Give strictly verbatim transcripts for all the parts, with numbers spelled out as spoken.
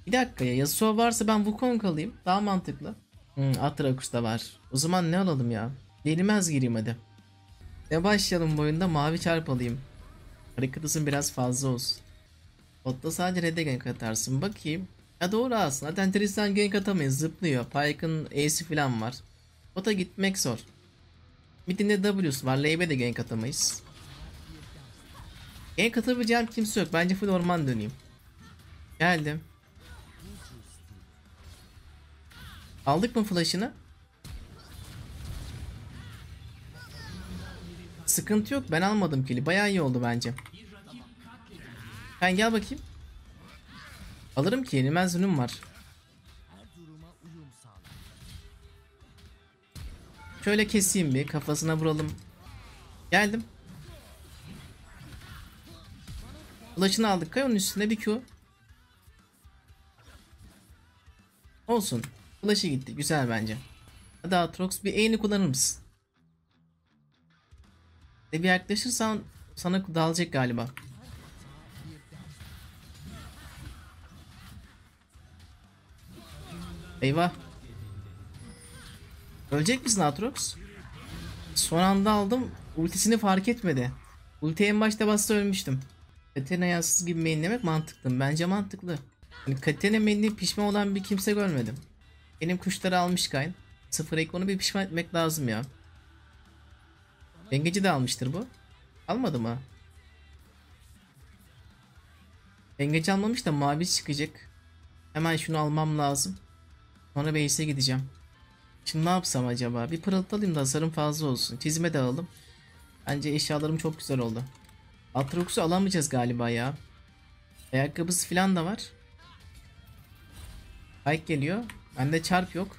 Bir dakika ya, Yasuo varsa ben Wukong alayım. Daha mantıklı. Hmm, Atrakus da var. O zaman ne alalım ya? Yenilmez gireyim hadi. Ne başlayalım bu oyunda? Mavi çarp alayım. Hareket hızın biraz fazla olsun. Botta sadece red'e gank atarsın. Bakayım. Ya doğru aslında. Zaten Tristan gank atamayız. Zıplıyor. Pyke'ın E'si falan var. Bota gitmek zor. Mid'inde W'su var. Lane'e de gank atamayız. Gank atabileceğim kimse yok. Bence full orman döneyim. Geldim. Aldık mı flash'ını? Sıkıntı yok. Ben almadım kill'i. Bayağı iyi oldu bence. Sen gel bakayım. Alırım ki, yenilmez ürün var. Şöyle keseyim bir. Kafasına vuralım. Geldim. Flash'ını aldık. Kay onun üstüne bir Q. Olsun. Flash'ı gitti. Güzel bence. Hadi Aatrox, bir E'ni kullanır mısın? De bir yaklaşırsan sana dalacak galiba. Eyvah. Ölecek misin Aatrox? Son anda aldım. Ultisini fark etmedi. Ulti en başta bassa ölmüştüm. Katarina yansız gibi mainlemek mantıklı mı? Bence mantıklı. Yani Katarina mainleyip pişman olan bir kimse görmedim. Benim kuşları almış Kayn. Sıfır ekonu bir pişman etmek lazım ya. Dengeci de almıştır bu. Almadı mı? Dengeci almamış da mavi çıkacak. Hemen şunu almam lazım. Sonra base'e gideceğim. Şimdi ne yapsam acaba? Bir pırıltı alayım da hasarım fazla olsun. Çizime de alalım. Bence eşyalarım çok güzel oldu. Aatrox'u alamayacağız galiba ya. Ayakkabısı falan da var. Pike geliyor. Bende çarp yok.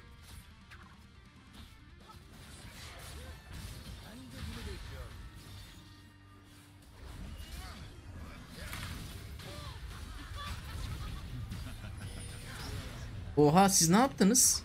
Oha, siz ne yaptınız?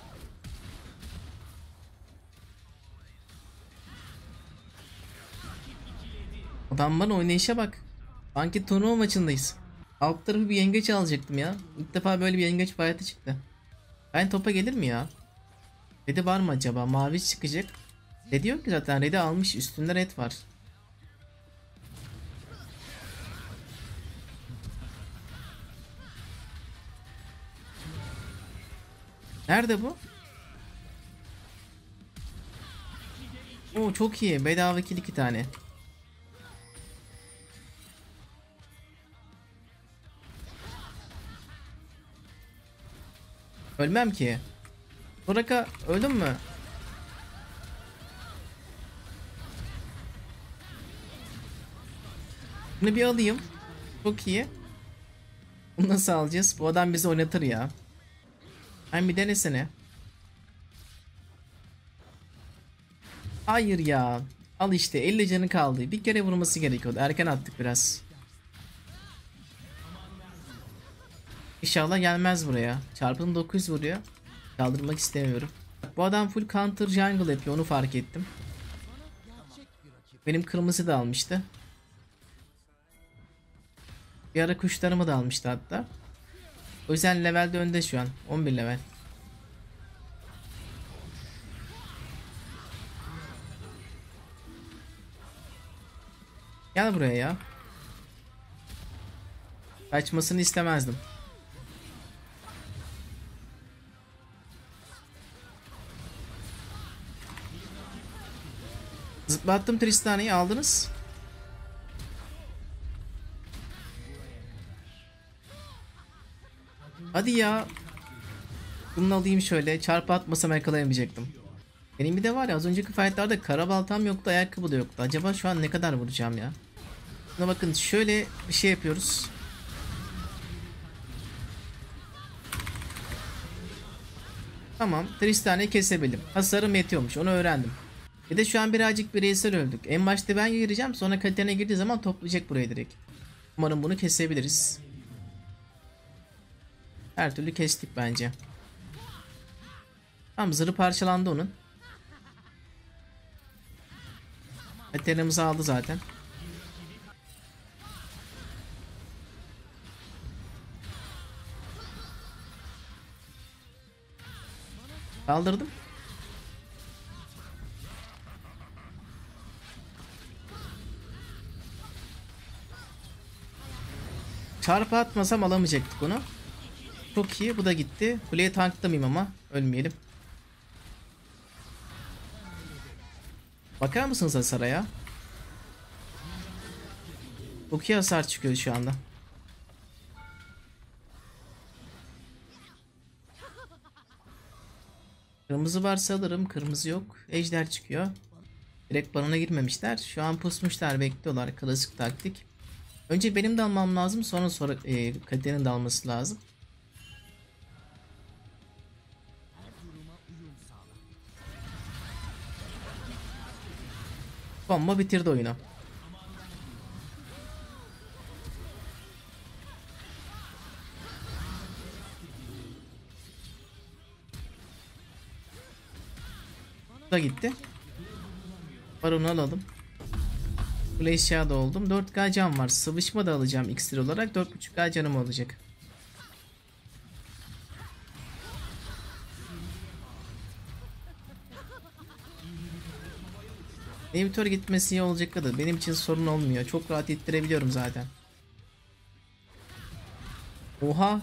Adam bana oynayışa bak. Sanki turnuva maçındayız. Alt tarafı bir yengeç alacaktım ya. İlk defa böyle bir yengeç fight'ı çıktı. Ben topa gelir mi ya? Red'i var mı acaba? Mavi çıkacak. Red'i yok ki zaten. Red'i almış. Üstünde red var. Nerede bu? Oo, çok iyi. Bedava kill iki tane. Ölmem ki. Soraka öldün mü? Bunu bir alayım. Çok iyi. Bunu nasıl alacağız? Bu adam bizi oynatır ya. Ben bir denesene. Hayır ya. Al işte, elli canı kaldı. Bir kere vurması gerekiyordu. Erken attık biraz. İnşallah gelmez buraya. Çarpım dokuz yüz vuruyor. Kaldırmak istemiyorum. Bak, bu adam full counter jungle yapıyor, onu fark ettim. Benim kırmızı da almıştı. Bir ara kuşlarımı da almıştı hatta. O yüzden levelde önde şu an. on bir level. Gel buraya ya. Kaçmasını istemezdim. Zıplattım, Tristana'yı aldınız. Hadi ya. Bunu alayım şöyle. Çarpı atmasam yakalayamayacaktım. Benim bir de var ya, az önceki fightlarda kara baltam yoktu, ayakkabı da yoktu. Acaba şu an ne kadar vuracağım ya? Buna bakın, şöyle bir şey yapıyoruz. Tamam, Tristana'yı kesebildim. Hasarım yetiyormuş, onu öğrendim. Bir de şu an birazcık bireysel öldük. En başta ben gireceğim, sonra Katarina girdiği zaman toplayacak burayı direkt. Umarım bunu kesebiliriz. Her türlü kestik bence. Tamam, zırhı parçalandı onun. Katarina'mızı aldı zaten. Kaldırdım. Çarpı atmasam alamayacaktık onu. Çok iyi, bu da gitti. Kuleye tanklamayayım ama ölmeyelim. Bakar mısınız hasara ya? Çok iyi hasar çıkıyor şu anda. Kırmızı varsa alırım. Kırmızı yok. Ejder çıkıyor. Direkt banana girmemişler. Şu an pusmuşlar, bekliyorlar. Klasik taktik. Önce benim de almam lazım. Sonra sonra e, Kater'in de alması lazım. Bomba bitirdi oyunu. Bu da gitti. Baronu alalım. Kule eşya da oldum. dört K can var. Sıvışma da alacağım iksir olarak. dört buçuk K canım olacak. Inhibitor gitmesi iyi olacak kadar. Benim için sorun olmuyor. Çok rahat ittirebiliyorum zaten. Oha.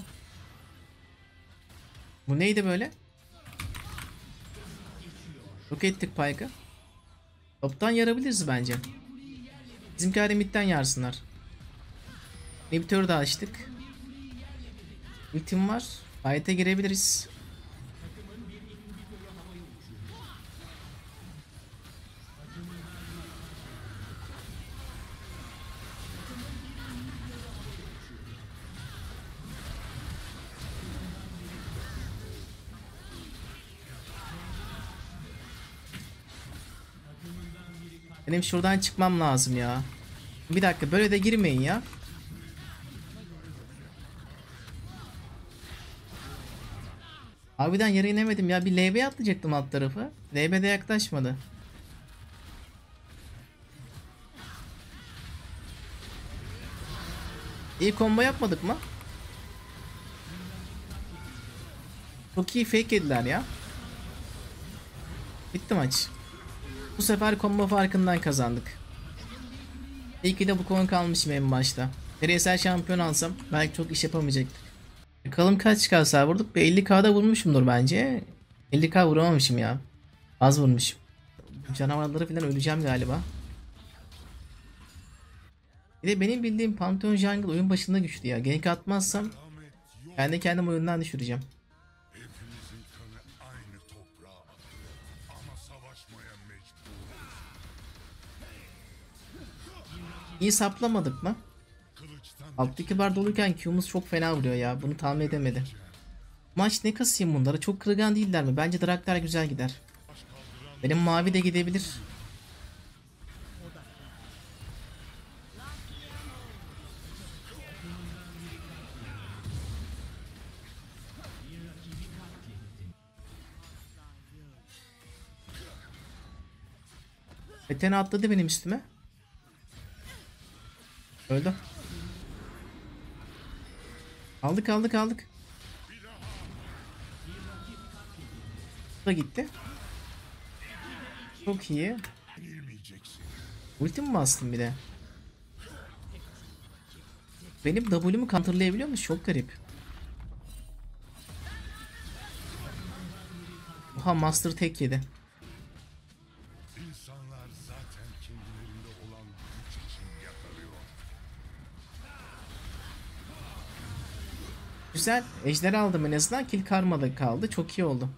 Bu neydi böyle? Yok ettik Pyke'ı. Toptan yarabiliriz bence. Bizimkiler midden yarsınlar. Inhibitörü de açtık. Ultim var. Fight'e girebiliriz. Benim şuradan çıkmam lazım ya. Bir dakika, böyle de girmeyin ya. Harbiden yere inemedim ya. Bir L B atlayacaktım alt tarafı. L B de yaklaşmadı. İyi combo yapmadık mı? Çok iyi fake yediler ya. Bitti maç. Bu sefer combo farkından kazandık. İyi ki de bu konu kalmışım en başta. Bireysel şampiyon alsam belki çok iş yapamayacaktık. Bakalım kaç K vurduk? Bir elli K'da vurmuşumdur bence. elli K vuramamışım ya. Az vurmuşum. Canavarları falan öleceğim galiba. Bir de benim bildiğim Pantheon Jungle oyun başında güçlü ya. Gank atmazsam kendi kendim oyundan düşüreceğim. İyi saplamadık mı? Alttaki bar doluyken Q'muz çok fena vuruyor ya. Bunu tahmin edemedi. Maç ne kasayım bunlara? Çok kırılgan değiller mi? Bence Draktar güzel gider. Benim mavi de gidebilir. Etene atladı benim üstüme. Öldü. Aldık aldık aldık. Bu da gitti. Çok iyi. Ultim mi bastım bir de? Benim W'mu counterlayabiliyor mu? Çok garip. Oha, Master tek yedi. Güzel. Ejder aldım en azından. Kill karmada kaldı. Çok iyi oldu.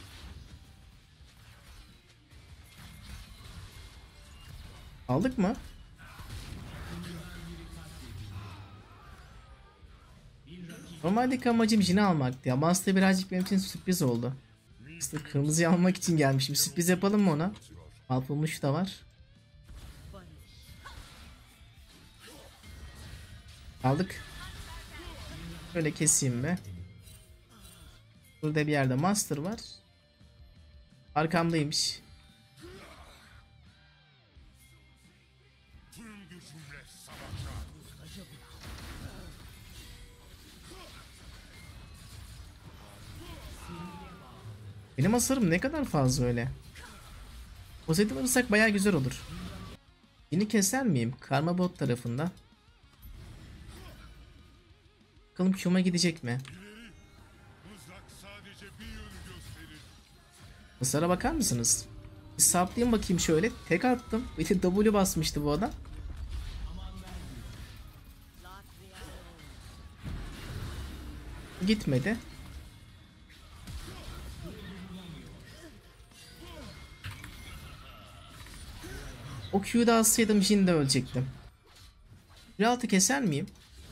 Aldık mı? Normaldeki amacım Jin'i almaktı ya. Master birazcık benim için sürpriz oldu. İşte kırmızıyı almak için gelmişim. Sürpriz yapalım mı ona? Alpılmış da var. Aldık. Şöyle keseyim be. Burada bir yerde Master var. Arkamdaymış. Benim hasarım ne kadar fazla öyle. Pozitif alırsak baya güzel olur. Yeni keser miyim? Karma bot tarafında. Bakalım Q'ma gidecek mi? Hasara bakar mısınız? Bir saplayayım bakayım şöyle. Tek attım. Bir de W basmıştı bu adam. Gitmedi. O Q'yu da alsaydım Jhin de ölecektim. bir altı keser miyim?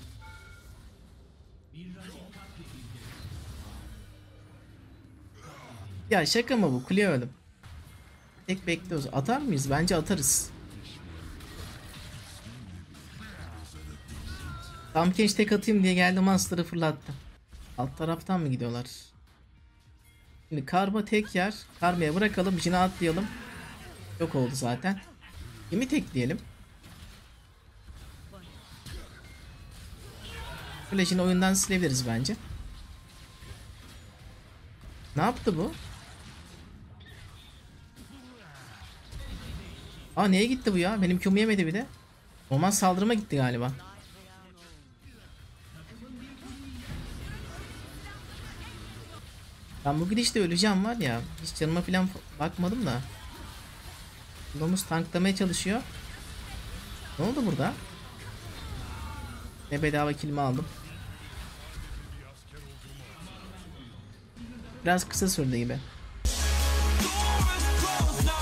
Ya şaka mı bu? Kuleye öldüm. Tek bekliyoruz. Atar mıyız? Bence atarız. Tam genç tek atayım diye geldi, Monster'ı fırlattı. Alt taraftan mı gidiyorlar? Şimdi Karma tek yer. Karma'ya bırakalım. Jhin'e atlayalım. Yok oldu zaten. Kimi tekleyelim? Böyle Jhin'i oyundan silebiliriz bence. Ne yaptı bu? Aa, neye gitti bu ya? Benim Q'mu yemedi bir de. Orman saldırıma gitti galiba. Ben bu gidişte öleceğim var ya. Hiç canıma falan bakmadım da. Domuz tanklamaya çalışıyor. Ne oldu burada? Ne bedava kilimi aldım. Biraz kısa sürdü gibi.